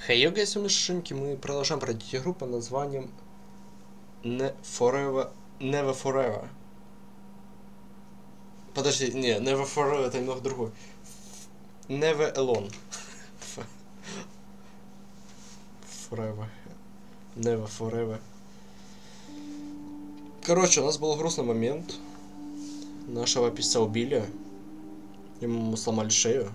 Хей, йога, если мы шишинки, мы продолжаем пройти игру под названием Never Forever. Подожди, не, Never Forever это немного другой. Never Alone. Forever. Never Forever. Короче, у нас был грустный момент. Нашего писца убили. Ему сломали шею.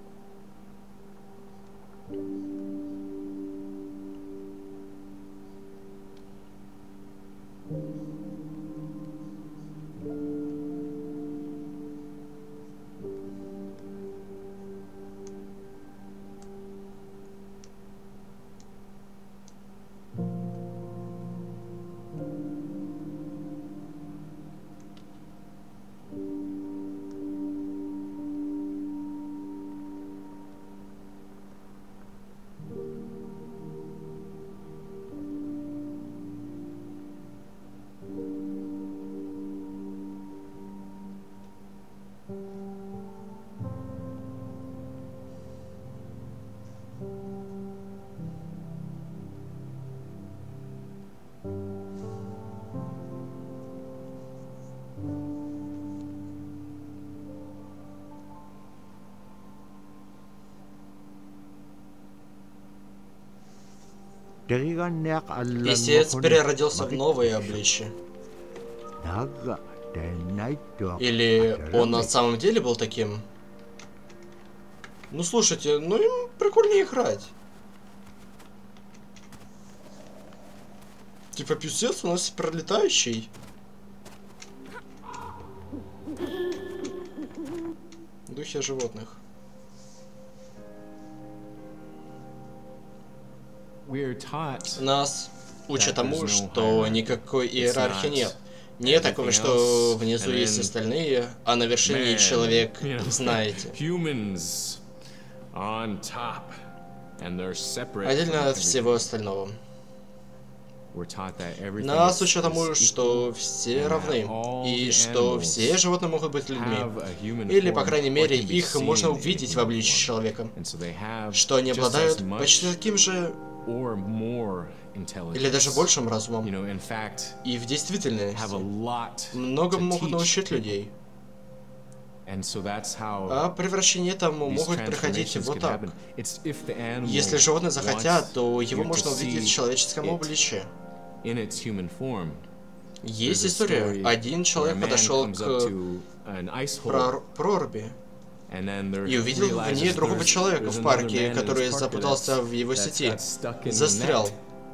Писец переродился в новое обличие. Или он на самом деле был таким? Ну слушайте, ну им прикольнее играть. Типа писец у нас пролетающий. Духи животных. Нас учат тому, что никакой иерархии нет. Не такого, что внизу есть остальные, а на вершине человек, знаете. Отдельно от всего остального. Нас учат тому, что все равны, и что все животные могут быть людьми. Или, по крайней мере, их можно увидеть в обличии человека. Что они обладают почти таким же или даже большим разумом. И в действительности много могут научить людей. А превращение этому могут приходить вот так. Если животные захотят, то его можно увидеть в человеческом обличии. Есть история. Один человек подошел к проруби и увидел в ней другого человека в парке, который запутался в его сети, застрял.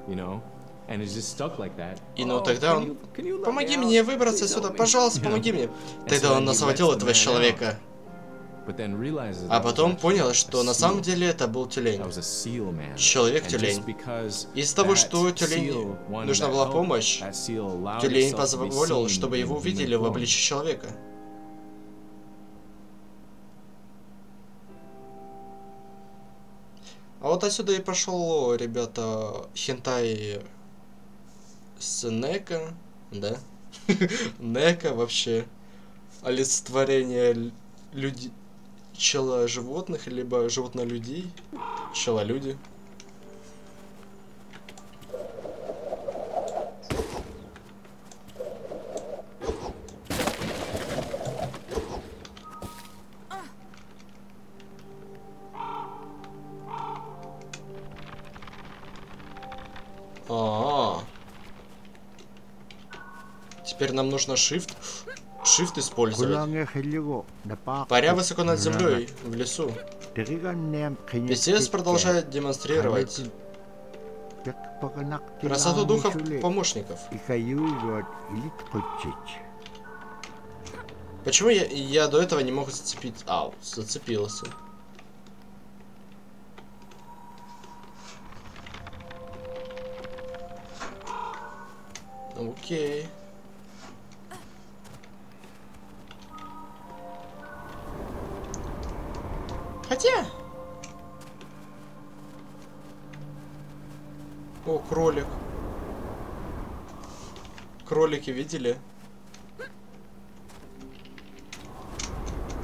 И ну тогда он: «Помоги мне выбраться отсюда, пожалуйста, помоги мне». Тогда он освободил этого человека. А потом понял, что на самом деле это был тюлень. Человек-тюлень. Из-за того, что тюленю нужна была помощь, тюлень позволил, чтобы его увидели в обличии человека. А вот отсюда и пошел, ребята, хентай с Нека, да? Нека вообще олицетворение чела-животных, либо животно-людей, чела-люди. Теперь нам нужно shift использовать. Паря высоко над землей, в лесу. Писец продолжает демонстрировать красоту духов помощников. Почему я до этого не мог зацепить? Ау, зацепился. Окей. Хотя... О, кролик. Кролики видели?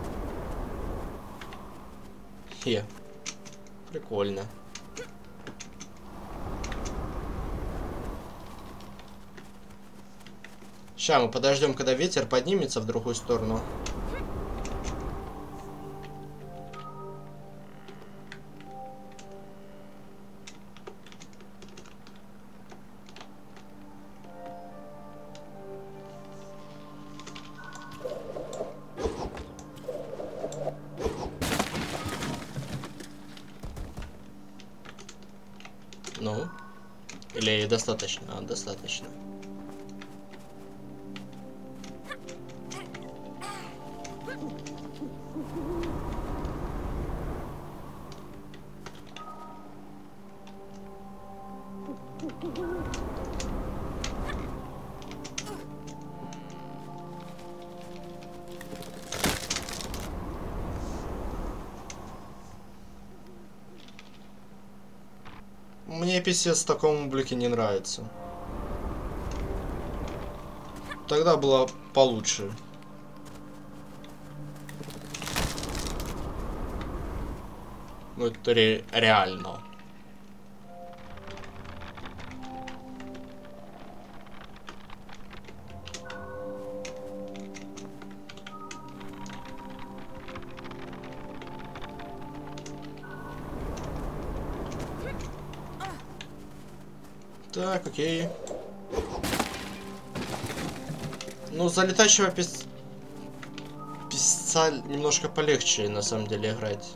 Хе. Прикольно. Сейчас мы подождем, когда ветер поднимется в другую сторону. Ну? Или достаточно? А, достаточно. Мне писец в таком облике не нравится. Тогда было получше. Ну это реально. Так, окей. Ну, за летающего писца немножко полегче, на самом деле, играть.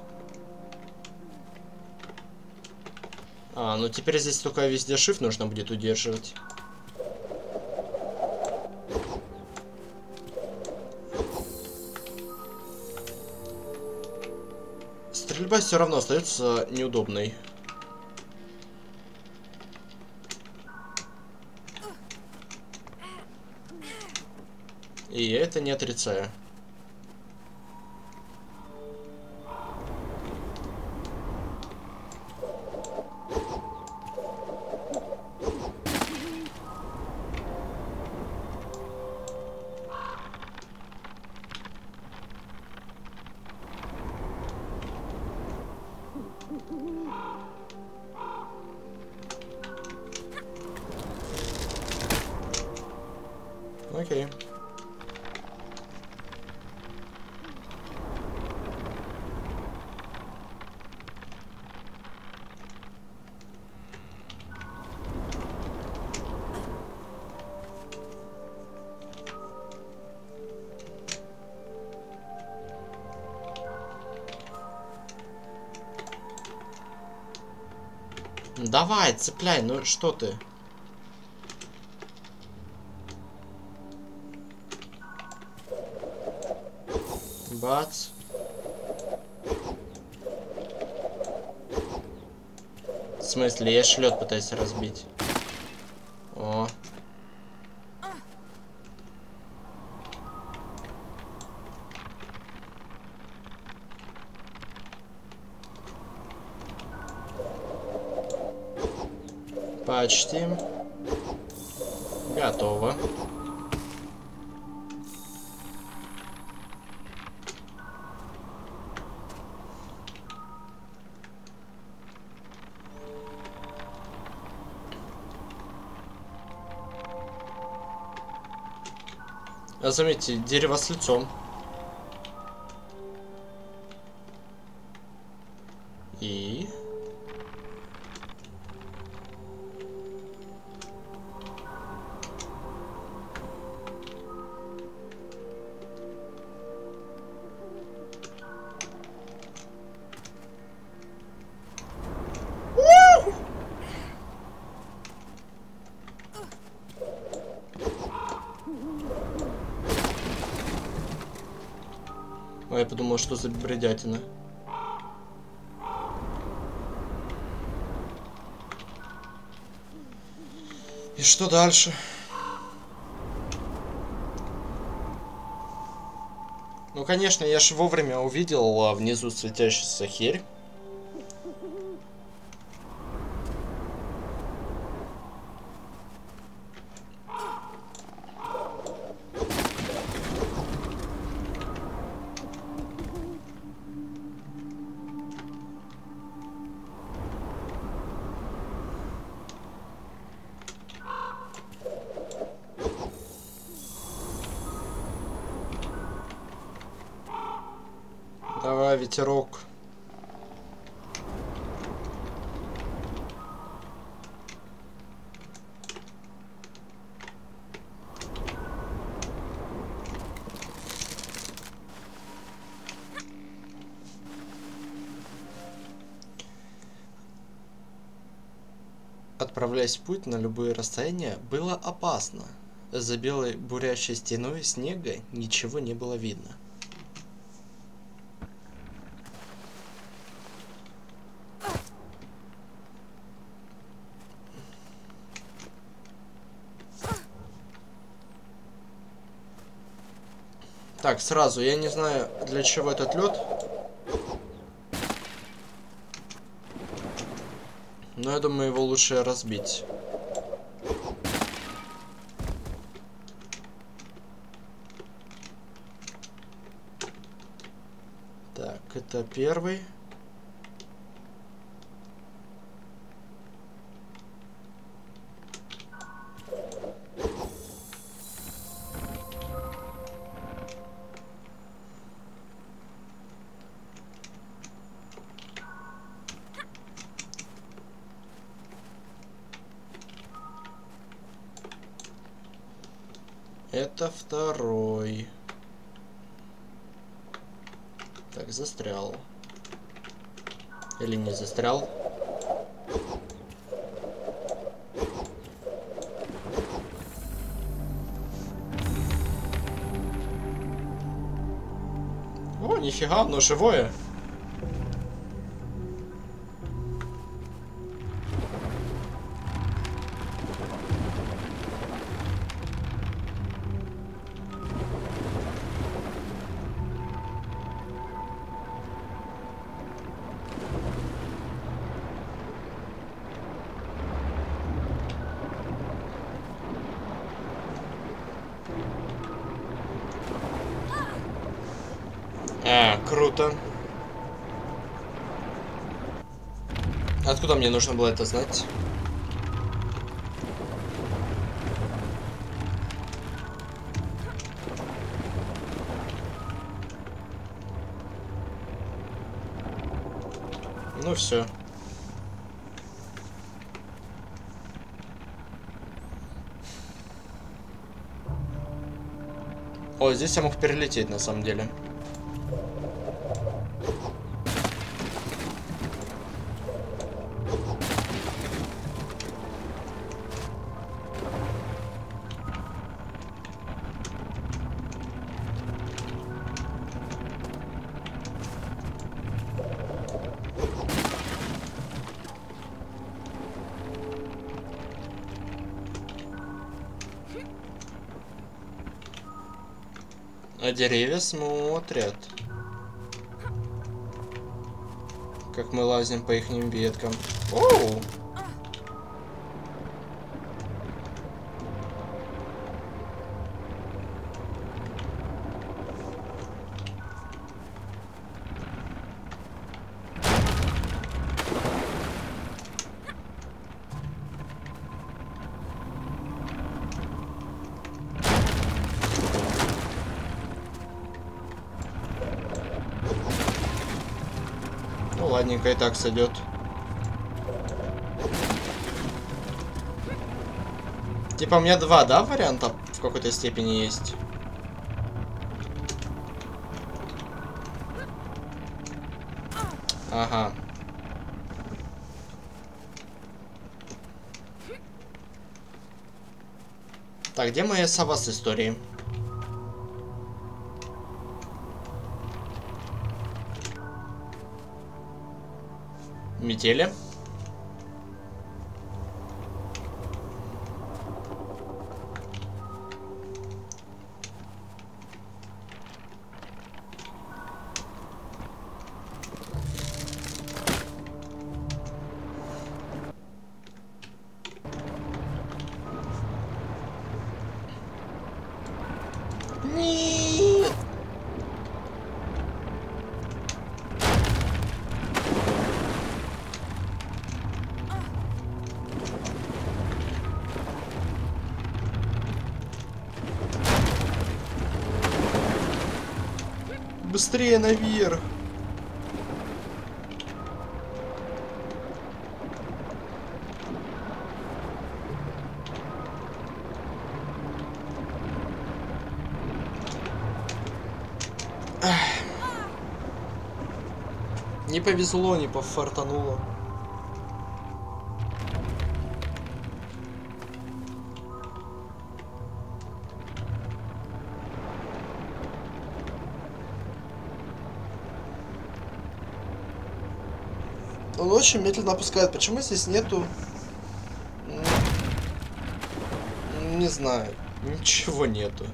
А, ну теперь здесь только везде shift нужно будет удерживать. Стрельба все равно остается неудобной. И я это не отрицаю. Окей. Давай, цепляй, ну что ты? Бац. В смысле, я шлет пытаюсь разбить. О. Почти. Готово. А заметьте, дерево с лицом. И... А я подумал, что за бредятина. И что дальше? Ну, конечно, я ж вовремя увидел внизу светящуюся херь. Ага, ветерок. Отправляясь в путь на любые расстояния, было опасно. За белой бурящей стеной снега ничего не было видно. Так, сразу, я не знаю, для чего этот лед. Но я думаю, его лучше разбить. Так, это первый. Это второй. Так, застрял. Или не застрял? О, нифига, оно живое. Круто. Откуда мне нужно было это знать? Ну все. О, здесь я мог перелететь на самом деле. А деревья смотрят, как мы лазим по ихним веткам. Оу! Ладненько, и так сойдет. Типа у меня два, да, варианта в какой-то степени есть? Ага. Так, где моя сова с историей? Метели. Нет. Быстрее наверх. Не повезло, не пофартануло. Он очень медленно опускает. Почему здесь нету... Не знаю. Ничего нету.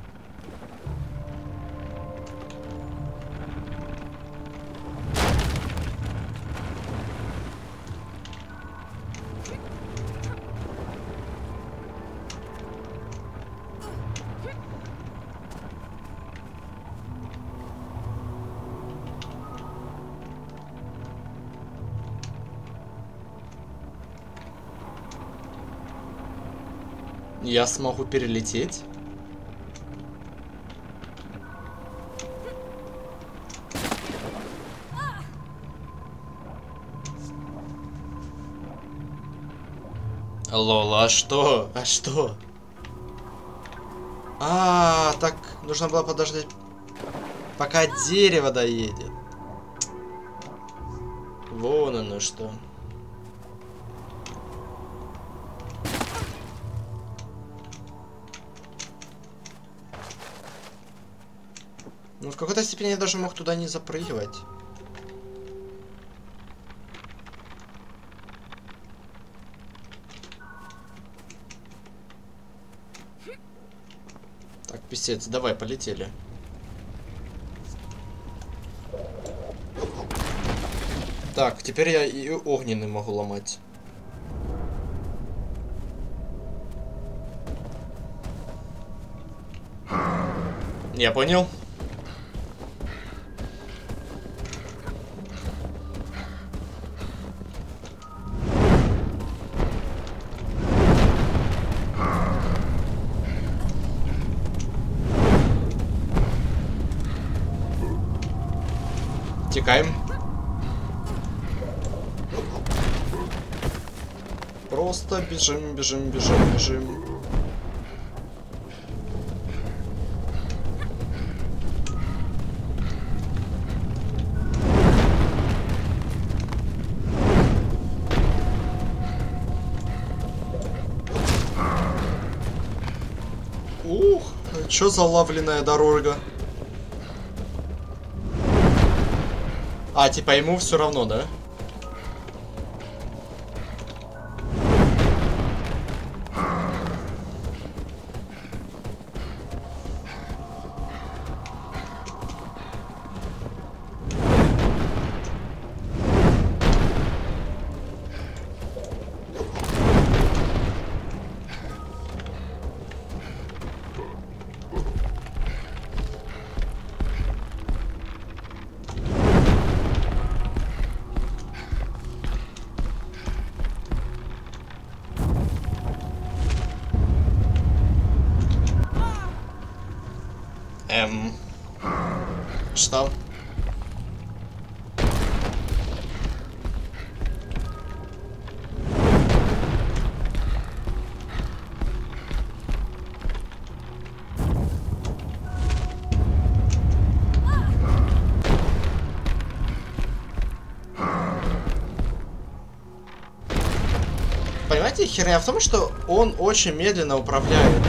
Я смогу перелететь? Лол, а что? А что? Так, нужно было подождать, пока дерево доедет. Вон оно что. Ну, в какой-то степени я даже мог туда не запрыгивать. Так, писец, давай, полетели. Так, теперь я и огненный могу ломать. Я понял. Текаем. Просто бежим, бежим, бежим, бежим. Ух, чё за лавленная дорога? А, типа ему все равно, да? Что? Понимаете, херня в том, что он очень медленно управляет.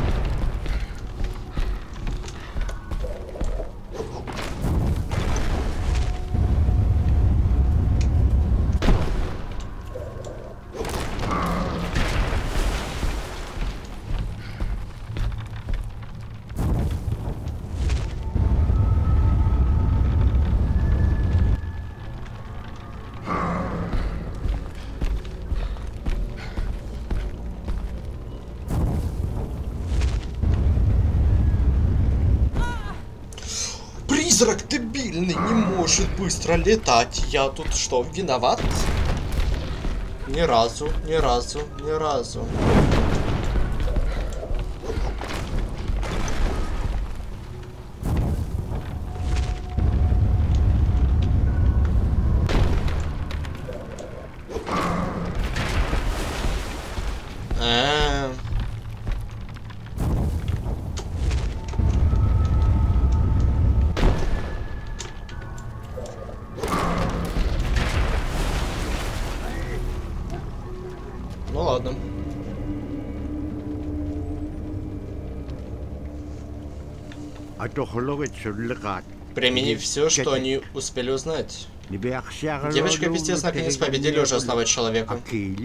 Призрак дебильный не может быстро летать. Я тут что, виноват? Ни разу, ни разу, ни разу. применив все, что они успели узнать. Девочка и писец наконец победили ужасного человека.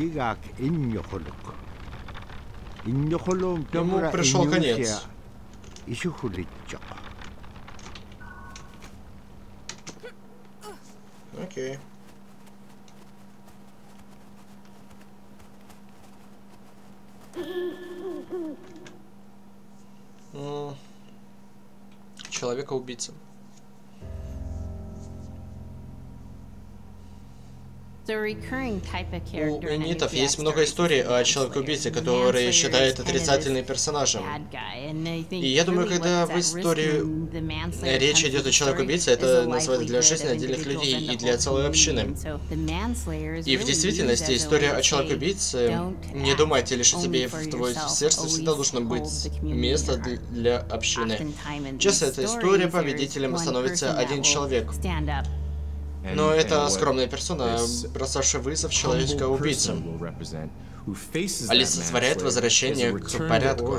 Ему пришел конец. Окей. Человека-убийца. У энитов есть много историй о человеке-убийце, который считает отрицательным персонажем. И я думаю, когда в истории речь идет о человеке-убийце, это называется для жизни отдельных людей и для целой общины. И в действительности история о человеке-убийце, не думайте лишь о себе, в твое сердце всегда должно быть место для общины. Часто эта история победителем становится один человек. Но это скромная персона, бросавшая вызов человека-убийце, олицетворяет возвращение к порядку,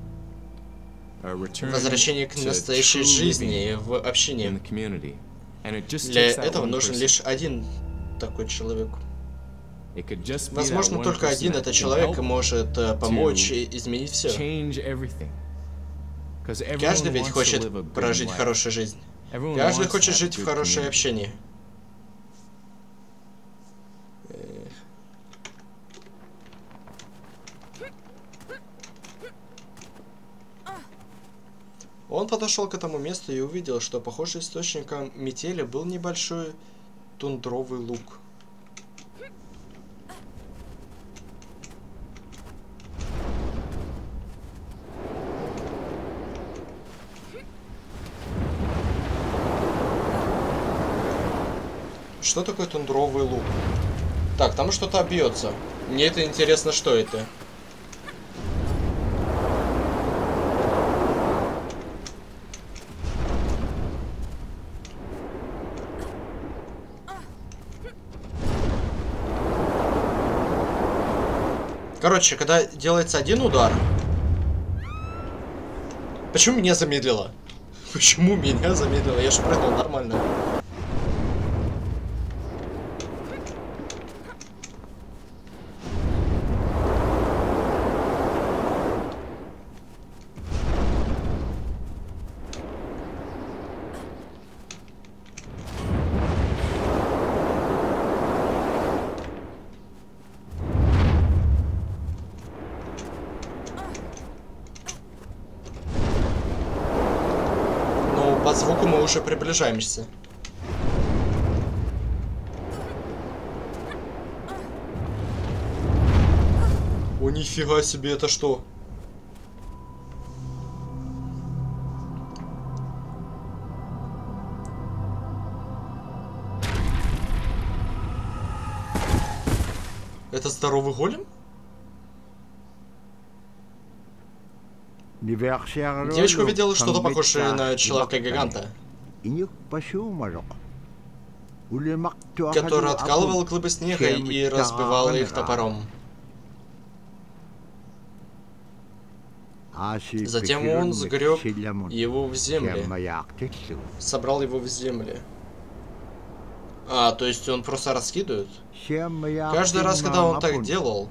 возвращение к настоящей жизни в общине. Для этого нужен лишь один такой человек. Возможно, только один этот человек может помочь и изменить все. Каждый ведь хочет прожить хорошую жизнь. Каждый хочет жить в хорошей общине. Он подошел к этому месту и увидел, что, похоже, источником метели был небольшой тундровый луг. Что такое тундровый луг? Так, там что-то бьется. Мне это интересно, что это. Короче, когда делается один удар... Почему меня замедлило? Почему меня замедлило? Я же прыгнул нормально. По звуку мы уже приближаемся. О, нифига себе, это что? Это здоровый голем? Девочка увидела что-то похожее на человека-гиганта, который откалывал глыбы снега и разбивал их топором. Затем он сгреб его в землю, собрал его в землю. А, то есть он просто раскидывает? Каждый раз, когда он так делал,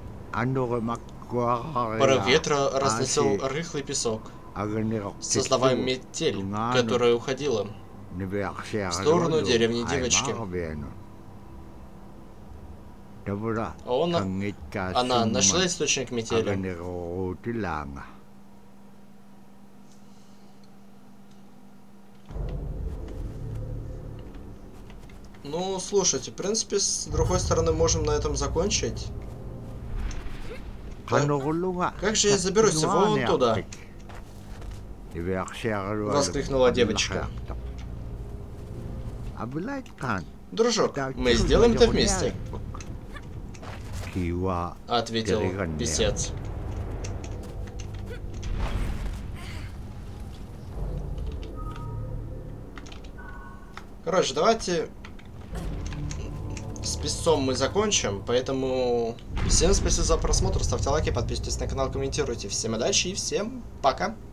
порыв ветра разносил рыхлый песок, создавая метель, которая уходила в сторону деревни девочки. Она нашла источник метели. Ну, слушайте, в принципе, с другой стороны, можем на этом закончить. Как же я заберусь вон туда? Воскликнула девочка. Дружок, мы сделаем это вместе. Ответил писец. Короче, давайте с песцом мы закончим, поэтому всем спасибо за просмотр, ставьте лайки, подписывайтесь на канал, комментируйте. Всем удачи и всем пока!